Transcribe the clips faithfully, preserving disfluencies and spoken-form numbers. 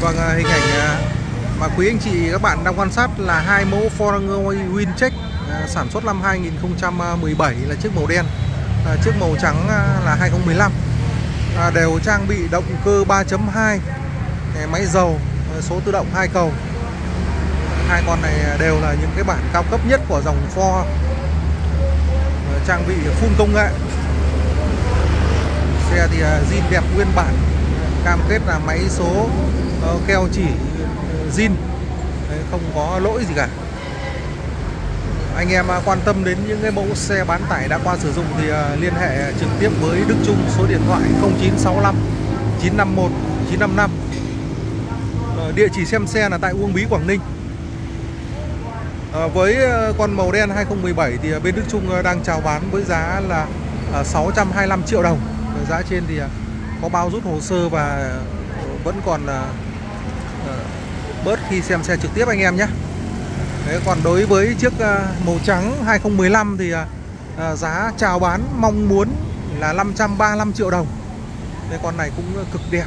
Vâng, hình ảnh mà quý anh chị các bạn đang quan sát là hai mẫu Forerunner Windcheck sản xuất năm hai nghìn không trăm mười bảy là chiếc màu đen, chiếc màu trắng là hai không một năm, đều trang bị động cơ ba chấm hai, máy dầu, số tự động hai cầu. Hai con này đều là những cái bản cao cấp nhất của dòng Ford, trang bị full công nghệ. Xe thì zin đẹp nguyên bản, cam kết là máy số keo chỉ zin, không có lỗi gì cả. Anh em quan tâm đến những cái mẫu xe bán tải đã qua sử dụng thì liên hệ trực tiếp với Đức Trung, số điện thoại không chín sáu lăm chín năm một chín năm năm. Địa chỉ xem xe là tại Uông Bí, Quảng Ninh. Với con màu đen hai không một bảy thì bên Đức Trung đang chào bán với giá là sáu trăm hai mươi lăm triệu đồng. Giá trên thì có bao rút hồ sơ và vẫn còn bớt khi xem xe trực tiếp anh em nhé. Đấy, còn đối với chiếc màu trắng hai không một năm thì giá chào bán mong muốn là năm trăm ba mươi lăm triệu đồng. Đây, con này cũng cực đẹp,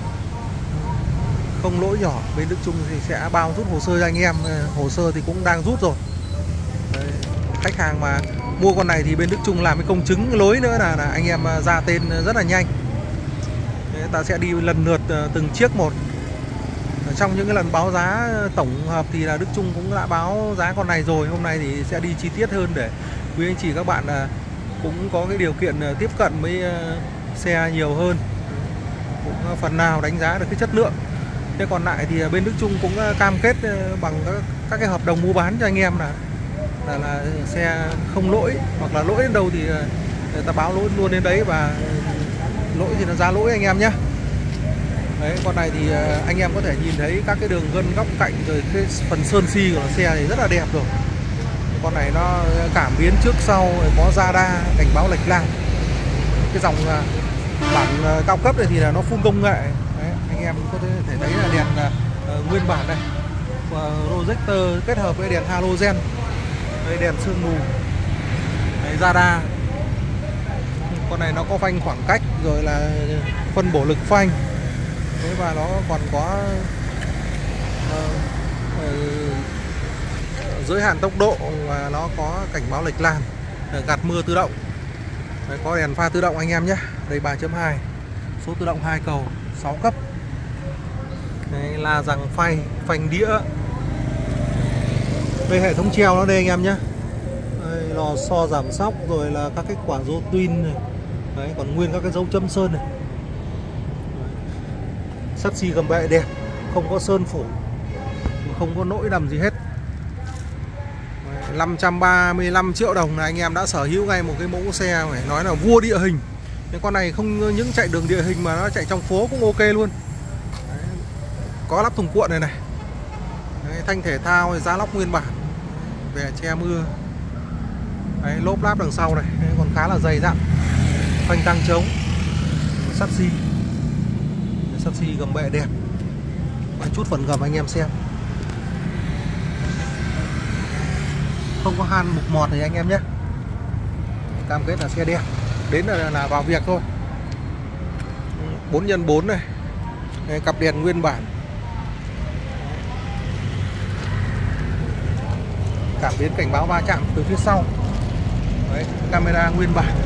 không lỗi nhỏ. Bên Đức Trung thì sẽ bao rút hồ sơ cho anh em. Hồ sơ thì cũng đang rút rồi. Đấy, khách hàng mà mua con này thì bên Đức Trung làm cái công chứng lối nữa là, là anh em ra tên rất là nhanh. Đấy, ta sẽ đi lần lượt từng chiếc một. Trong những cái lần báo giá tổng hợp thì là Đức Trung cũng đã báo giá con này rồi. Hôm nay thì sẽ đi chi tiết hơn để quý anh chị các bạn cũng có cái điều kiện tiếp cận với xe nhiều hơn, cũng phần nào đánh giá được cái chất lượng. Thế còn lại thì bên Đức Trung cũng cam kết bằng các, các cái hợp đồng mua bán cho anh em là, là là xe không lỗi, hoặc là lỗi đến đâu thì người ta báo lỗi luôn đến đấy, và lỗi thì nó ra lỗi anh em nhé. Đấy, con này thì anh em có thể nhìn thấy các cái đường gân góc cạnh rồi cái phần sơn xi của xe thì rất là đẹp rồi. Con này nó cảm biến trước sau, có radar cảnh báo lệch lạc. Cái dòng bản cao cấp này thì là nó full công nghệ. Đấy, anh em có thể thấy là đèn uh, nguyên bản này, uh, projector kết hợp với đèn halogen, đây, đèn sương mù, đây, radar. Con này nó có phanh khoảng cách rồi là phân bổ lực phanh. Thế và nó còn có uh, uh, giới hạn tốc độ, và nó có cảnh báo lệch làn, gạt mưa tự động. Đấy, có đèn pha tự động anh em nhé. Đây ba chấm hai, số tự động hai cầu, sáu cấp. Đấy, la răng phay, phanh đĩa. Đây hệ thống treo nó đây anh em nhé. Đây, lò xo giảm sóc rồi là các cái quả rô twin này. Đấy, còn nguyên các cái dấu chấm sơn này. Sắt xi gầm bệ đẹp, không có sơn phủ, không có nỗi đầm gì hết. Năm trăm ba mươi lăm triệu đồng là anh em đã sở hữu ngay một cái mẫu xe phải nói là vua địa hình. Cái con này không những chạy đường địa hình mà nó chạy trong phố cũng ok luôn. Đấy, có lắp thùng cuộn này này. Đấy, thanh thể thao, giá lóc nguyên bản, về che mưa. Đấy, lốp láp đằng sau này. Đấy, còn khá là dày dặn. Phanh tăng trống, sắt xi, sắt xi gầm bệ đẹp. Và chút phần gầm anh em xem, không có han mục mọt thì anh em nhé. Cam kết là xe đẹp, đến là, là vào việc thôi. Bốn nhân bốn này. Đây, cặp đèn nguyên bản, cảm biến cảnh báo va chạm từ phía sau. Đấy, camera nguyên bản,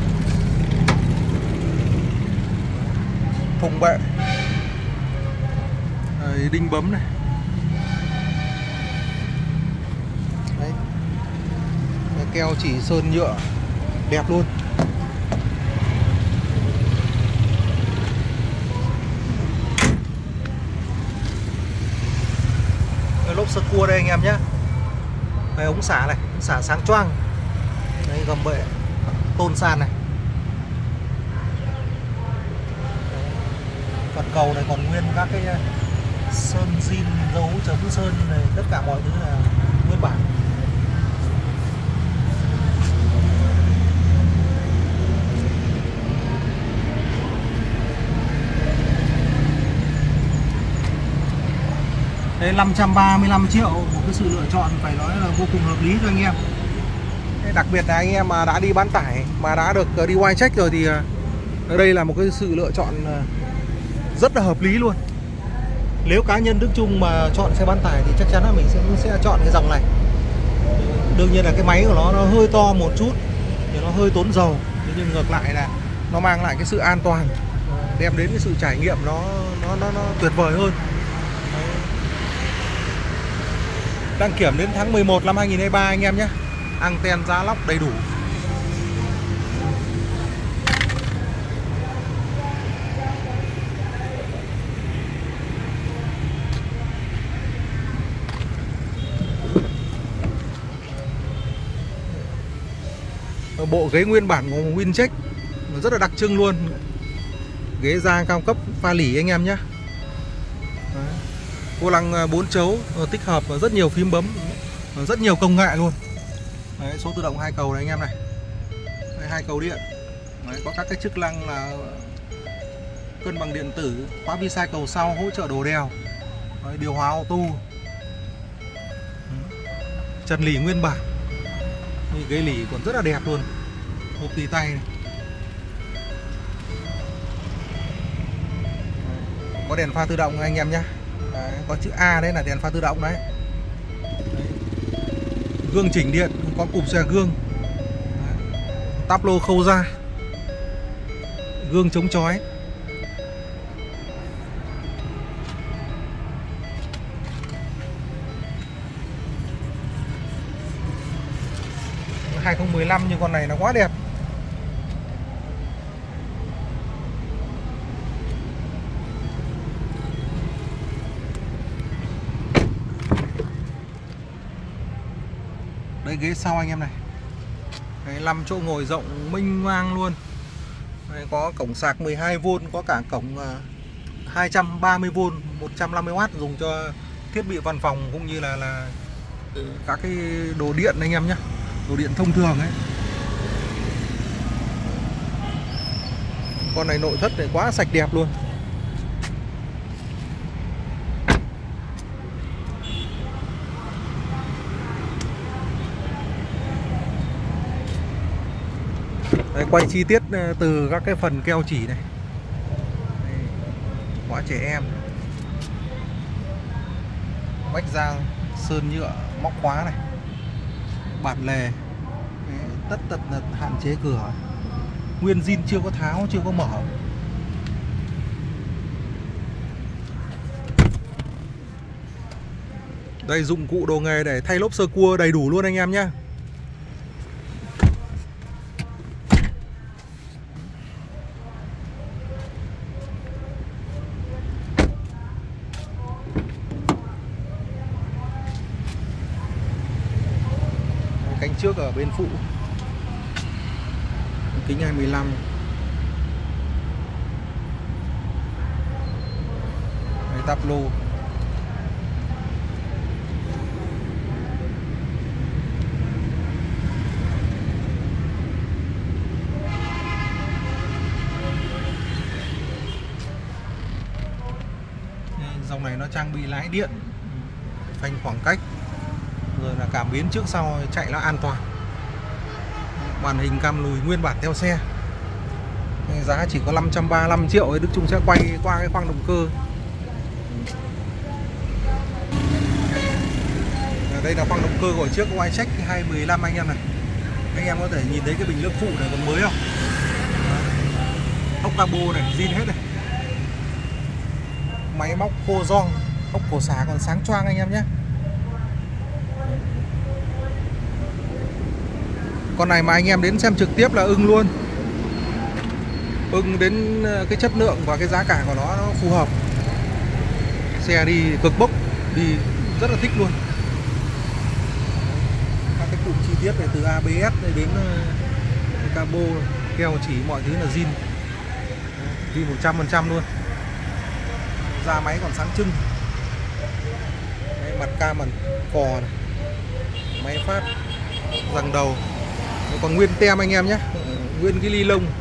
thùng bệ. Đấy, đinh bấm này. Đấy, keo chỉ sơn nhựa đẹp luôn. Cái lốp sơ cua đây anh em nhé. Đây, ống xả này, ống xả sáng choang. Đây, gầm bệ tôn sàn này. Phần cầu này còn nguyên các cái sơn zin, dấu chấm sơn này, tất cả mọi thứ là nguyên bản. Đây, năm trăm ba mươi lăm triệu, một cái sự lựa chọn phải nói là vô cùng hợp lý cho anh em. Đặc biệt là anh em mà đã đi bán tải, mà đã được đi Windcheck rồi thì đây là một cái sự lựa chọn rất là hợp lý luôn. Nếu cá nhân Đức Trung mà chọn xe bán tải thì chắc chắn là mình sẽ sẽ chọn cái dòng này. Đương nhiên là cái máy của nó nó hơi to một chút thì nó hơi tốn dầu, nhưng ngược lại là nó mang lại cái sự an toàn, đem đến cái sự trải nghiệm nó nó nó, nó tuyệt vời hơn. Đăng kiểm đến tháng mười một năm hai nghìn không trăm hai mươi ba anh em nhé. Anten giá lóc đầy đủ. Bộ ghế nguyên bản của Wincheck rất là đặc trưng luôn. Ghế da cao cấp pha lỉ anh em nhé. Vô lăng bốn chấu tích hợp rất nhiều phím bấm, rất nhiều công nghệ luôn. Đấy, số tự động hai cầu này anh em này. Đấy, hai cầu điện. Đấy, có các cái chức năng là cân bằng điện tử, khóa vi sai cầu sau, hỗ trợ đồ đèo. Đấy, điều hòa auto. Trần lỉ nguyên bản. Ghế lỉ còn rất là đẹp luôn. Hộp tì tay này. Có đèn pha tự động anh em nhé. Đấy, có chữ A đấy là đèn pha tự động đấy. Đấy. Gương chỉnh điện, có cụp xòe gương. Đấy. Táp lô khâu ra. Gương chống chói. hai không một năm nhưng con này nó quá đẹp. Đây ghế sau anh em này. Đấy, năm chỗ ngồi rộng mênh mang luôn. Đấy, có cổng sạc mười hai vôn, có cả cổng uh, hai trăm ba mươi vôn, một trăm năm mươi oát dùng cho thiết bị văn phòng cũng như là là các cái đồ điện anh em nhé. Đồ điện thông thường ấy. Con này nội thất này quá sạch đẹp luôn. Đấy, quay chi tiết từ các cái phần keo chỉ này. Đây, khóa trẻ em, vách da sơn nhựa móc khóa này, bản lề. Đấy, tất tật là hạn chế cửa, nguyên zin chưa có tháo, chưa có mở. Đây dụng cụ đồ nghề để thay lốp sơ cua đầy đủ luôn anh em nhé. Cánh trước ở bên phụ, kính hai mươi lăm. Đây, táp lô. Dòng này nó trang bị lái điện, phanh khoảng cách, rồi là cảm biến trước sau chạy nó an toàn. Màn hình cam lùi nguyên bản theo xe. Giá chỉ có năm trăm ba mươi lăm triệu ấy. Đức Trung sẽ quay qua cái khoang động cơ. Đây là khoang động cơ của chiếc Wincheck hai một năm anh em này. Anh em có thể nhìn thấy cái bình nước phụ này còn mới không? Ốc cabo này, zin hết này. Máy móc khô giòn, ốc cổ xả còn sáng choang anh em nhé. Con này mà anh em đến xem trực tiếp là ưng luôn. Ưng đến cái chất lượng và cái giá cả của nó, nó phù hợp. Xe đi cực bốc, đi rất là thích luôn. Các cái cụm chi tiết này từ a bê ét đến cabo, keo chỉ mọi thứ là zin. Zin một trăm phần trăm luôn. Da máy còn sáng trưng. Đấy, mặt cam mặt cò này. Máy phát, giằng đầu. Còn nguyên tem anh em nhé, nguyên cái ly lông.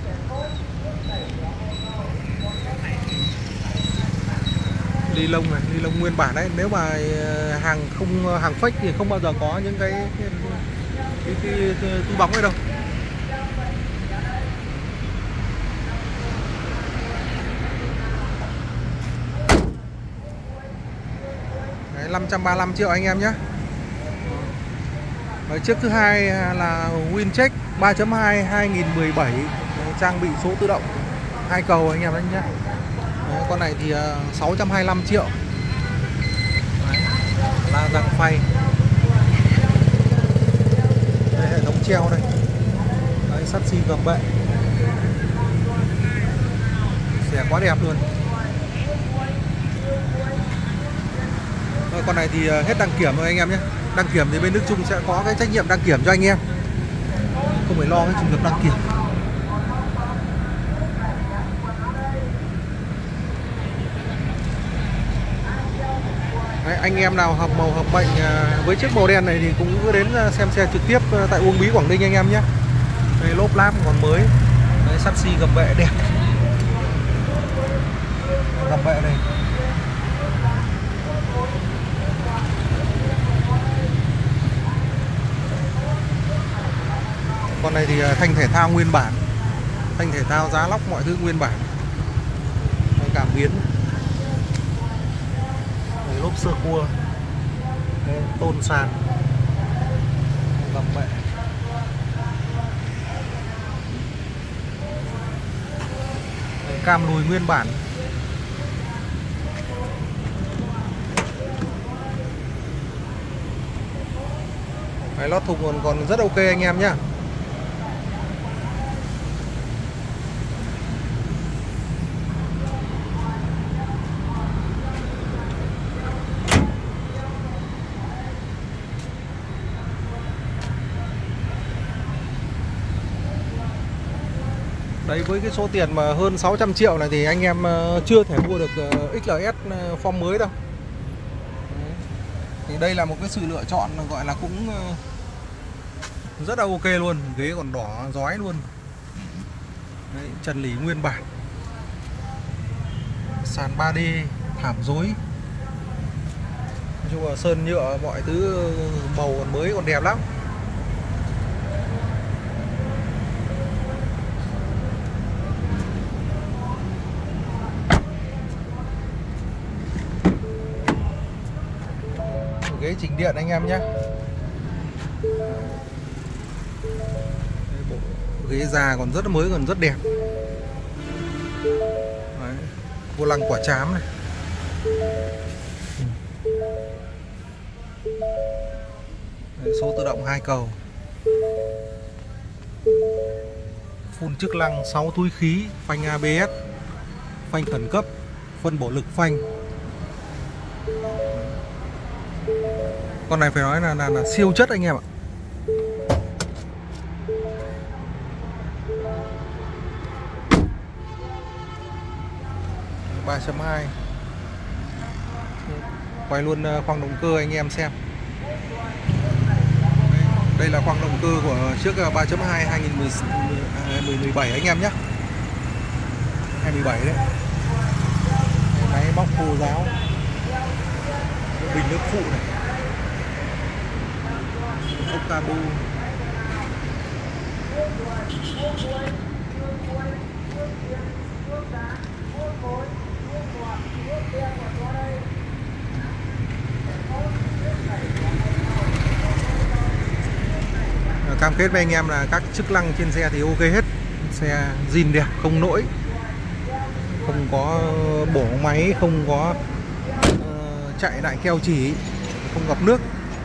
Ly lông này, ly lông nguyên bản đấy. Nếu mà hàng không hàng fake thì không bao giờ có những cái cái, cái, cái, cái túi bóng này đâu. năm trăm ba mươi lăm triệu anh em nhé. Đấy, chiếc thứ hai là Wincheck ba chấm hai hai nghìn mười bảy, trang bị số tự động hai cầu anh em đấy nhé. Đấy, con này thì sáu trăm hai mươi lăm triệu. Đấy, la răng phay. Đây, hệ thống treo đây. Đấy, sắt xi gầm bệ. Xe quá đẹp luôn. Rồi, con này thì hết đăng kiểm rồi anh em nhé. Đăng kiểm thì bên Đức Trung sẽ có cái trách nhiệm đăng kiểm cho anh em, không phải lo cái trường hợp đăng kiểm. Đấy, anh em nào hợp màu hợp mệnh với chiếc màu đen này thì cũng cứ đến xem xe trực tiếp tại Uông Bí, Quảng Ninh anh em nhé. Đây, lốp láp còn mới. Đấy, sắt xi gầm bệ đẹp. Gầm bệ này. Con này thì thanh thể thao nguyên bản, thanh thể thao giá lóc mọi thứ nguyên bản, cảm biến. Đấy, lốp sơ cua. Đấy, tôn sàn, gầm bệ. Đấy, cam lùi nguyên bản. Đấy, lót thùng còn còn rất ok anh em nhé. Đấy, với cái số tiền mà hơn sáu trăm triệu này thì anh em chưa thể mua được ích lờ ét form mới đâu. Đấy. Thì đây là một cái sự lựa chọn gọi là cũng rất là ok luôn. Ghế còn đỏ rói luôn. Đấy, trần lỉ nguyên bản. Sàn ba D, thảm rối. Nói chung là sơn nhựa mọi thứ màu còn mới, còn đẹp lắm. Ghế chỉnh điện anh em nhé. Bộ ghế già còn rất là mới, còn rất đẹp. Đấy, vô lăng quả trám này. Đấy, số tự động hai cầu. Phun chức năng, sáu túi khí, phanh a bê ét, phanh khẩn cấp, phân bổ lực phanh. Con này phải nói là, là, là siêu chất anh em ạ. ba chấm hai. Quay luôn khoang động cơ anh em xem. Đây là khoang động cơ của chiếc ba chấm hai hai nghìn mười bảy anh em nhé. hai mươi bảy đấy. Máy móc khô ráo. Bình nước phụ này. Ốc cabo. Cam kết với anh em là các chức năng trên xe thì ok hết. Xe zin đẹp, không lỗi, không có bổ máy, không có uh, chạy lại keo chỉ, không ngập nước.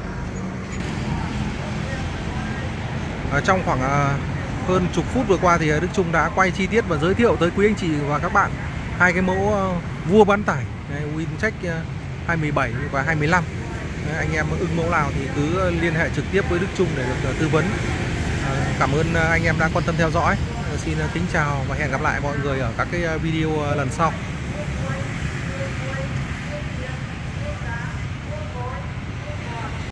Ở trong khoảng uh, hơn chục phút vừa qua thì Đức Trung đã quay chi tiết và giới thiệu tới quý anh chị và các bạn hai cái mẫu uh, vua bán tải Wincheck uh, hai mươi bảy và hai mươi lăm. Đấy, anh em ưng mẫu nào thì cứ liên hệ trực tiếp với Đức Trung để được uh, tư vấn. uh, Cảm ơn uh, anh em đã quan tâm theo dõi. uh, Xin uh, kính chào và hẹn gặp lại mọi người ở các cái uh, video uh, lần sau.